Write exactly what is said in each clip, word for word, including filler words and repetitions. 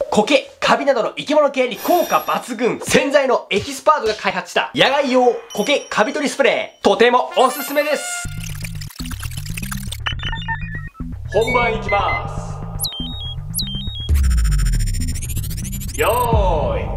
苔、カビなどの生き物系に効果抜群、洗剤のエキスパートが開発した野外用苔カビ取りスプレー、とてもおすすめです。本番いきます。よーい、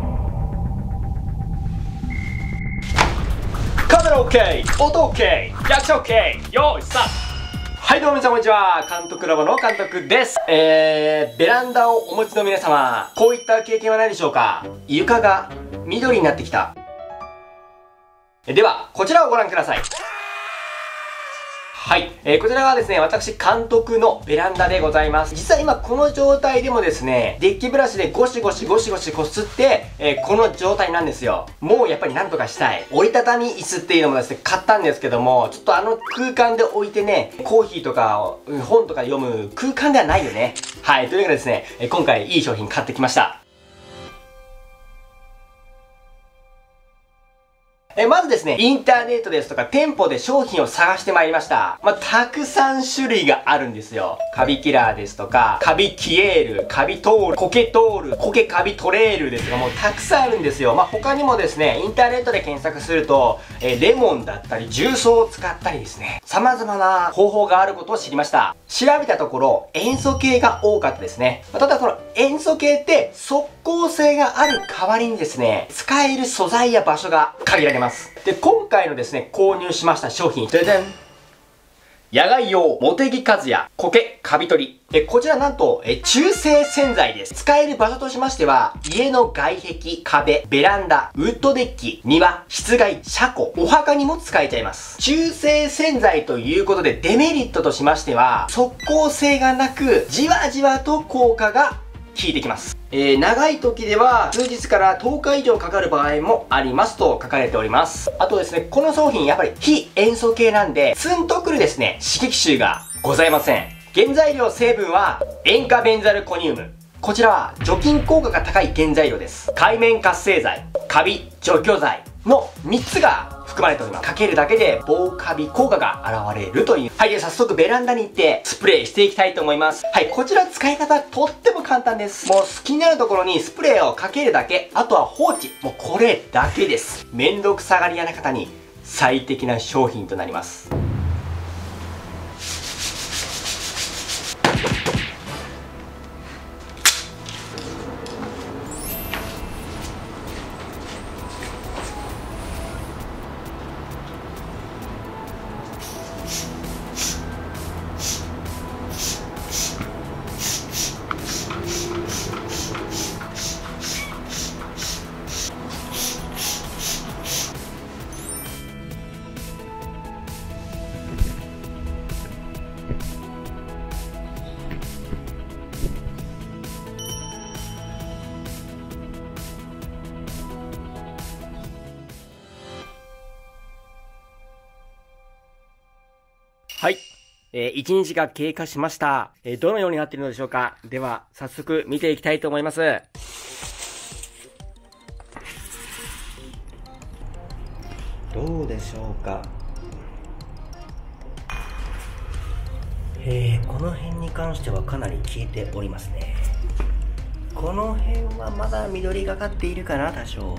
カメラ OK、 音 OK、 役者 OK、 よーいスタート。はい、どうも皆さんこんにちは。監督ラボの監督です。えー、ベランダをお持ちの皆様、こういった経験はないでしょうか。床が緑になってきた。では、こちらをご覧ください。はい、えー、こちらはですね、私監督のベランダでございます。実は今この状態でもですね、デッキブラシでゴシゴシゴシゴシこすって、えー、この状態なんですよ。もうやっぱりなんとかしたい。折りたたみ椅子っていうのもですね、買ったんですけども、ちょっとあの空間で置いてね、コーヒーとか本とか読む空間ではないよね。はい、というわけでですね、今回いい商品買ってきました。え、まずですね、インターネットですとか店舗で商品を探してまいりました。まあ、たくさん種類があるんですよ。カビキラーですとか、カビキエール、カビトール、コケトール、コケカビトレールですとか、もうたくさんあるんですよ。まあ、他にもですね、インターネットで検索すると、えレモンだったり、重曹を使ったりですね、様々な方法があることを知りました。調べたところ、塩素系が多かったですね。まあ、ただこの塩素系って即効性がある代わりにですね、使える素材や場所が限られます。で、今回のですね、購入しました商品、ででん、野外用茂木和也苔カビ取り。え、こちらなんと、え、中性洗剤です。使える場所としましては、家の外壁、壁、ベランダ、ウッドデッキ、庭、室外、車庫、お墓にも使えちゃいます。中性洗剤ということで、デメリットとしましては、即効性がなく、じわじわと効果が効いてきます。えー、長い時では数日からとおか以上かかる場合もありますと書かれております。あとですね、この商品やっぱり非塩素系なんで、ツンとくるですね、刺激臭がございません。原材料成分は塩化ベンザルコニウム。こちらは除菌効果が高い原材料です。界面活性剤、カビ除去剤のみっつが含まれております。かけるだけで防カビ効果が現れるという。はい、で早速ベランダに行ってスプレーしていきたいと思います。はい、こちら使い方とっても簡単です。もう好きになるところにスプレーをかけるだけ。あとは放置。もうこれだけです。めんどくさがり屋な方に最適な商品となります。はい。えー、いちにちが経過しました。えー、どのようになっているのでしょうか。では、早速見ていきたいと思います。どうでしょうか。えー、この辺に関してはかなり消えておりますね。この辺はまだ緑がかっているかな、多少。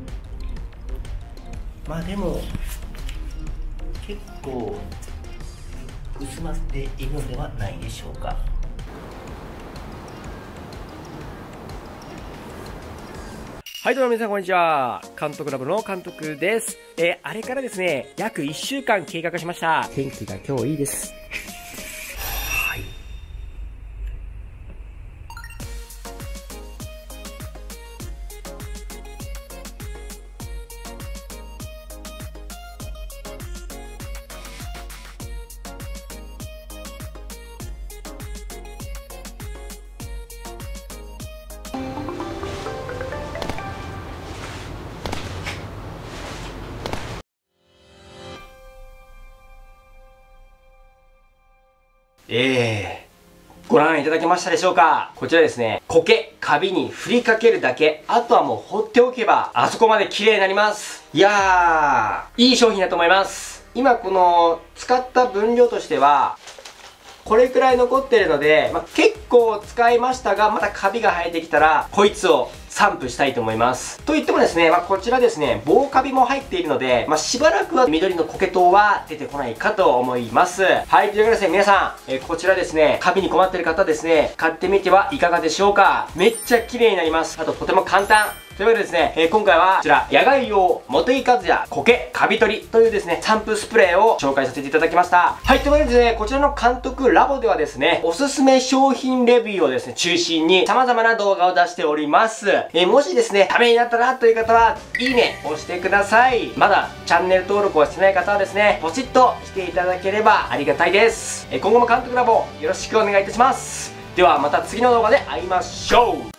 まあでも、結構、薄まっているのではないでしょうか。はい、どうも皆さんこんにちは。監督ラボの監督です。えー、あれからですね、約いっしゅうかん経過しました。天気が今日いいです。はい。えー、ご覧いただけましたでしょうか。こちらですね、苔、カビに振りかけるだけ。あとはもう放っておけば、あそこまで綺麗になります。いやー、いい商品だと思います。今この、使った分量としては、 これくらい残ってるので、まあ、結構使いましたが、またカビが生えてきたら、こいつを散布したいと思います。と言ってもですね、まあ、こちらですね、棒カビも入っているので、まあ、しばらくは緑のコケ糖は出てこないかと思います。はい、というわけでですね、皆さん、えー、こちらですね、カビに困っている方ですね、買ってみてはいかがでしょうか。めっちゃ綺麗になります。あと、とても簡単。というわけでですね、えー、今回はこちら、野外用モテイカズヤコケカビ取りというですね、散布スプレーを紹介させていただきました。はい、というわけでですね、こちらの監督ラボではですね、おすすめ商品レビューをですね、中心に様々な動画を出しております。えー、もしですね、ためになったなという方は、いいね押してください。まだチャンネル登録をしてない方はですね、ポチッとしていただければありがたいです。えー、今後も監督ラボよろしくお願いいたします。ではまた次の動画で会いましょう。